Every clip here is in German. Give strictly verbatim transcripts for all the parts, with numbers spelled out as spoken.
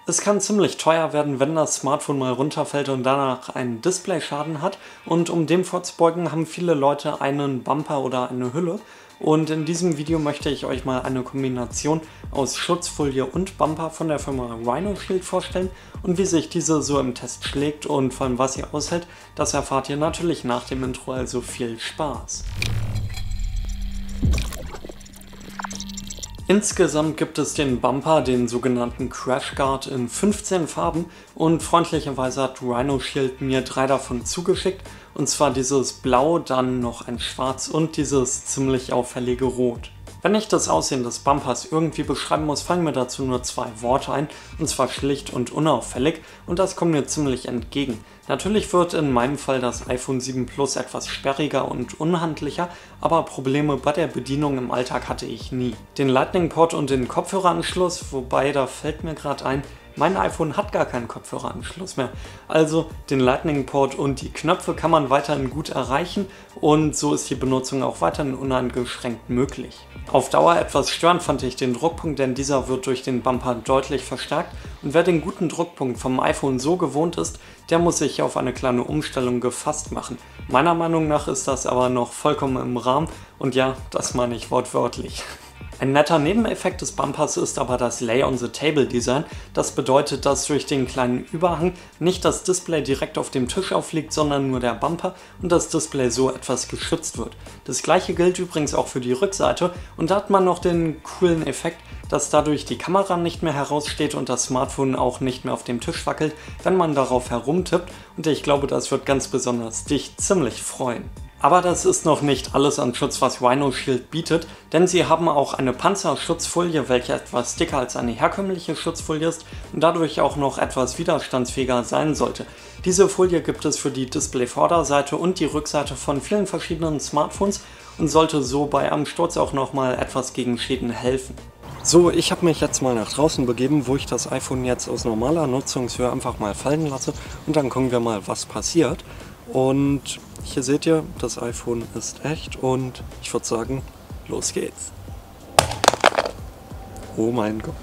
Es kann ziemlich teuer werden, wenn das Smartphone mal runterfällt und danach einen Displayschaden hat. Und um dem vorzubeugen, haben viele Leute einen Bumper oder eine Hülle. Und in diesem Video möchte ich euch mal eine Kombination aus Schutzfolie und Bumper von der Firma Rhino Shield vorstellen. Und wie sich diese so im Test schlägt und vor allem was sie aushält, das erfahrt ihr natürlich nach dem Intro, also viel Spaß. Insgesamt gibt es den Bumper, den sogenannten Crash Guard, in fünfzehn Farben und freundlicherweise hat Rhino Shield mir drei davon zugeschickt, und zwar dieses Blau, dann noch ein Schwarz und dieses ziemlich auffällige Rot. Wenn ich das Aussehen des Bumpers irgendwie beschreiben muss, fallen mir dazu nur zwei Worte ein, und zwar schlicht und unauffällig, und das kommt mir ziemlich entgegen. Natürlich wird in meinem Fall das iPhone sieben Plus etwas sperriger und unhandlicher, aber Probleme bei der Bedienung im Alltag hatte ich nie. Den Lightning-Port und den Kopfhöreranschluss, wobei da fällt mir gerade ein, mein iPhone hat gar keinen Kopfhöreranschluss mehr. Also den Lightning-Port und die Knöpfe kann man weiterhin gut erreichen und so ist die Benutzung auch weiterhin uneingeschränkt möglich. Auf Dauer etwas störend fand ich den Druckpunkt, denn dieser wird durch den Bumper deutlich verstärkt und wer den guten Druckpunkt vom iPhone so gewohnt ist, der muss sich auf eine kleine Umstellung gefasst machen. Meiner Meinung nach ist das aber noch vollkommen im Rahmen und ja, das meine ich wortwörtlich. Ein netter Nebeneffekt des Bumpers ist aber das Lay-on-the-Table-Design. Das bedeutet, dass durch den kleinen Überhang nicht das Display direkt auf dem Tisch aufliegt, sondern nur der Bumper und das Display so etwas geschützt wird. Das gleiche gilt übrigens auch für die Rückseite und da hat man noch den coolen Effekt, dass dadurch die Kamera nicht mehr heraussteht und das Smartphone auch nicht mehr auf dem Tisch wackelt, wenn man darauf herumtippt, und ich glaube, das wird ganz besonders dich ziemlich freuen. Aber das ist noch nicht alles an Schutz, was Rhino Shield bietet, denn sie haben auch eine Panzerschutzfolie, welche etwas dicker als eine herkömmliche Schutzfolie ist und dadurch auch noch etwas widerstandsfähiger sein sollte. Diese Folie gibt es für die Display-Vorderseite und die Rückseite von vielen verschiedenen Smartphones und sollte so bei einem Sturz auch nochmal etwas gegen Schäden helfen. So, ich habe mich jetzt mal nach draußen begeben, wo ich das iPhone jetzt aus normaler Nutzungshöhe einfach mal fallen lasse und dann gucken wir mal, was passiert. Und hier seht ihr, das iPhone ist echt und ich würde sagen, los geht's. Oh mein Gott.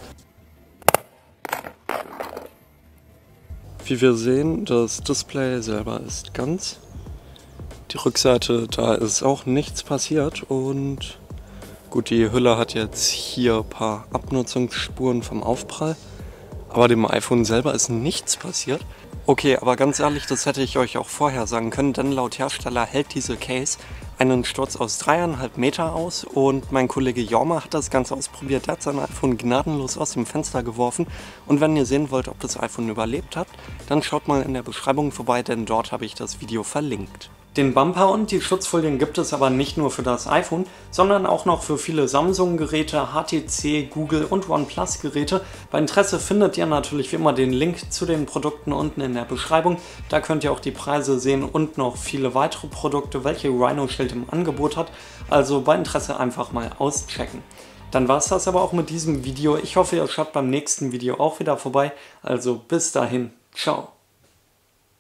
Wie wir sehen, das Display selber ist ganz. Die Rückseite, da ist auch nichts passiert und gut, die Hülle hat jetzt hier ein paar Abnutzungsspuren vom Aufprall, aber dem iPhone selber ist nichts passiert. Okay, aber ganz ehrlich, das hätte ich euch auch vorher sagen können, denn laut Hersteller hält diese Case einen Sturz aus dreieinhalb Meter aus und mein Kollege Jorma hat das Ganze ausprobiert, der hat sein iPhone gnadenlos aus dem Fenster geworfen und wenn ihr sehen wollt, ob das iPhone überlebt hat, dann schaut mal in der Beschreibung vorbei, denn dort habe ich das Video verlinkt. Den Bumper und die Schutzfolien gibt es aber nicht nur für das iPhone, sondern auch noch für viele Samsung-Geräte, H T C, Google und OnePlus-Geräte. Bei Interesse findet ihr natürlich wie immer den Link zu den Produkten unten in der Beschreibung. Da könnt ihr auch die Preise sehen und noch viele weitere Produkte, welche Rhino Shield im Angebot hat. Also bei Interesse einfach mal auschecken. Dann war es das aber auch mit diesem Video. Ich hoffe, ihr schaut beim nächsten Video auch wieder vorbei. Also bis dahin, ciao.